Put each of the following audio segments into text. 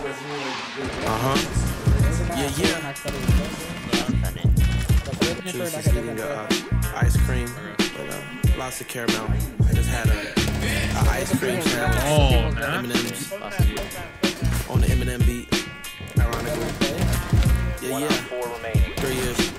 Yeah, yeah. Juice is eating ice cream, but lots of caramel. I just had a ice cream sandwich. Oh, man. M&M's on the Eminem beat. Ironically. Yeah, yeah. 3 years.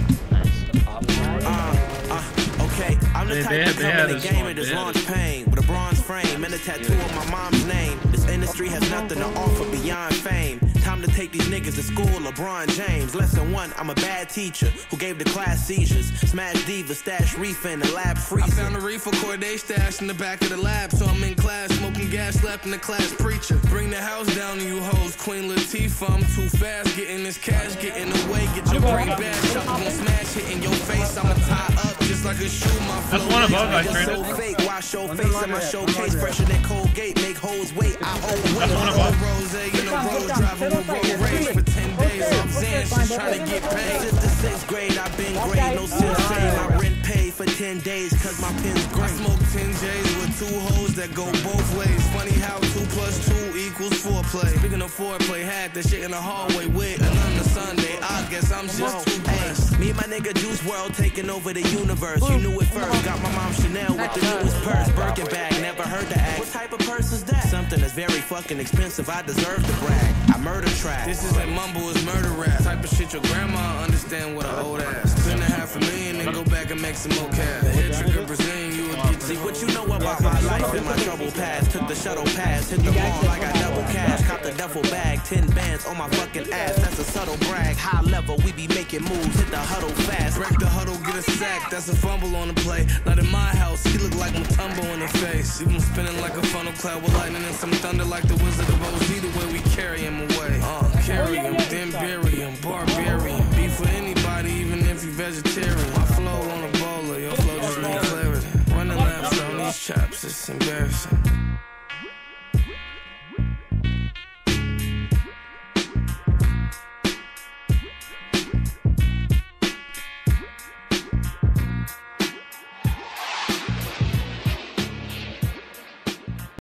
Okay, I'm the type to come in the game and just launch pain with a bronze frame and a tattoo of my mom's name. This industry has nothing to offer beyond fame. Time to take these niggas to school, LeBron James. Lesson 1, I'm a bad teacher who gave the class seizures. Smash diva, stash reefer in the lab freezer. I found a reefer Corday stash in the back of the lab, so I'm in class smoking gas, slapped in the class preacher. Bring the house down to you hoes, Queen Latifah. I'm too fast, getting this cash, getting away, get your brain back. Shot gon' smash, hit in your face. I'ma tie up just like a shoe. My flow. That's one above I trained so fake. Wash your face in my showcase, fresher than Colgate. Make hoes wait. I owe that's one above. Rose in a road, driving a road race for 10 days. I'm saying she's trying to get paid. Since the 6th grade, I've been great. No sense saying my rent paid for 10 days, cause my pen's great. I smoke 10 J's with 2 hoes that go both ways. Funny how 2 + 2 equals 4-play. Speaking of foreplay, had that shit in the hallway with another Sunday. I guess I'm just too blessed. Me and my nigga Juice WRLD taking over the universe. You knew it first. Got my mom Chanel with the newest purse. Birkin bag, never heard the act. What type of purse is that? Something that's very fucking expensive. I deserve to brag. I murder track. This isn't mumble, it's murder rap. Type of shit your grandma understand what I old ass. Spend $500,000 and go back and make some more cash. The head trigger Brazilian, you would get. See what you know about my life and my trouble past. Took the shuttle pass, hit the mall like I double cash. Caught the duffel bag, 10 bands on my fucking ass. That's a subtle brag. High level, we be making moves. Hit the huddle fast. Break the huddle, get a sack. That's a fumble on the play. Not in my house, he look like Mutombo in the face. Even spinning like a funnel cloud with lightning and some thunder like the Wizard of Oz. Either way, we carry him away. Carry him, then bury him, barbarian. Beef for anybody, even if you vegetarian. My flow on a bowler, your flow just need clarity. Running laps on these chops, it's embarrassing.